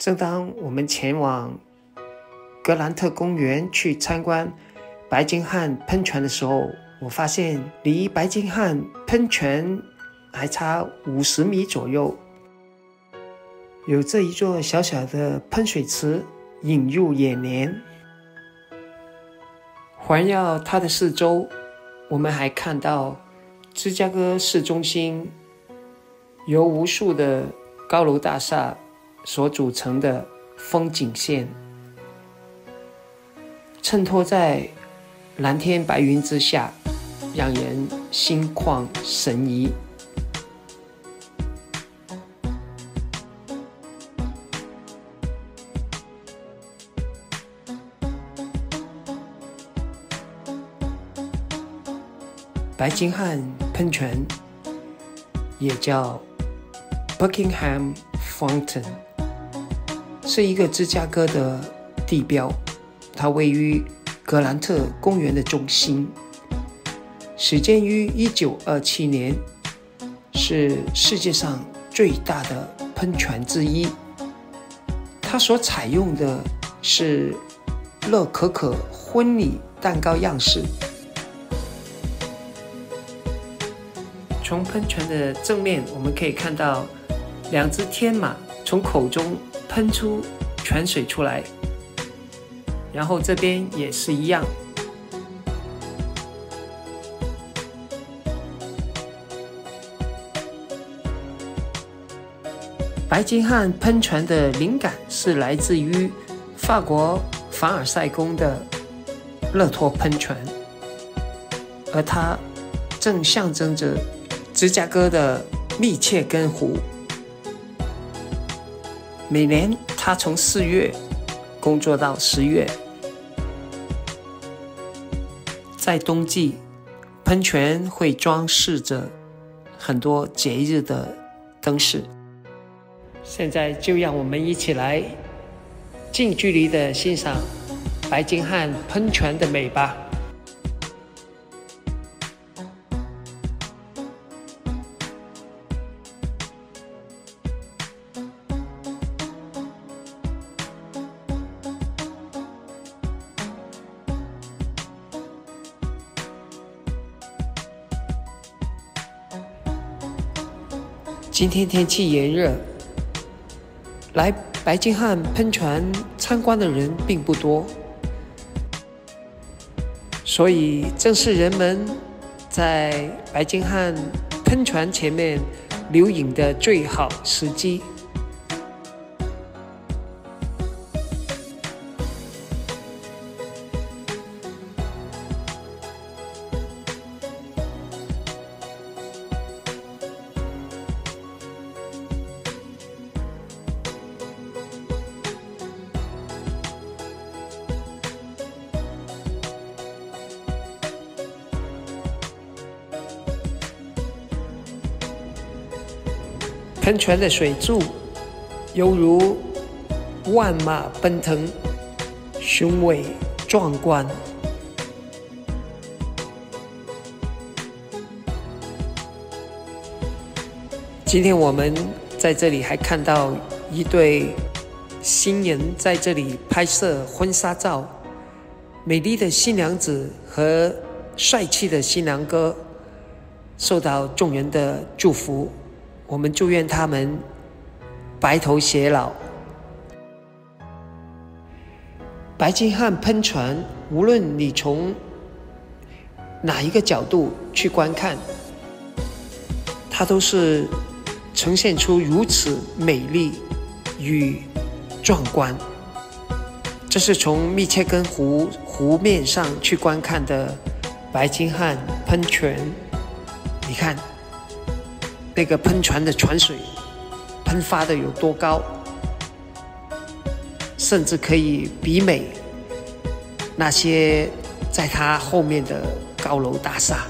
正当我们前往格兰特公园去参观白金汉喷泉的时候，我发现离白金汉喷泉还差50米左右，有这一座小小的喷水池引入眼帘。环绕它的四周，我们还看到芝加哥市中心由无数的高楼大厦所组成的风景线，衬托在蓝天白云之下，让人心旷神怡。白金汉喷泉也叫 Buckingham Fountain， 是一个芝加哥的地标，它位于格兰特公园的中心，始建于1927年，是世界上最大的喷泉之一。它所采用的是乐可可婚礼蛋糕样式。从喷泉的正面，我们可以看到2只天马从口中喷出泉水出来，然后这边也是一样。白金汉喷泉的灵感是来自于法国凡尔赛宫的勒托喷泉，而它正象征着芝加哥的密切根湖。每年它从4月工作到10月。在冬季，喷泉会装饰着很多节日的灯饰。现在就让我们一起来近距离的欣赏白金汉喷泉的美吧。今天天气炎热，来白金汉喷泉参观的人并不多，所以正是人们在白金汉喷泉前面留影的最好时机。喷泉的水柱犹如万马奔腾，雄伟壮观。今天我们在这里还看到一对新人在这里拍摄婚纱照，美丽的新娘子和帅气的新郎哥受到众人的祝福。我们祝愿他们白头偕老。白金汉喷泉，无论你从哪一个角度去观看，它都是呈现出如此美丽与壮观。这是从密切根湖面上去观看的白金汉喷泉。你看那个喷泉的泉水喷发的有多高，甚至可以媲美那些在它后面的高楼大厦。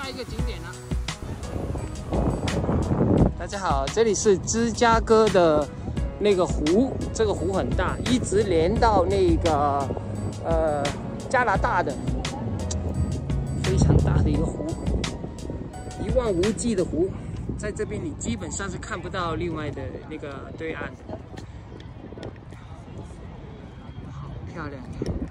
下一个景点了。大家好，这里是芝加哥的那个湖，这个湖很大，一直连到那个加拿大的，非常大的一个湖，一望无际的湖，在这边你基本上是看不到另外的那个对岸的，好漂亮。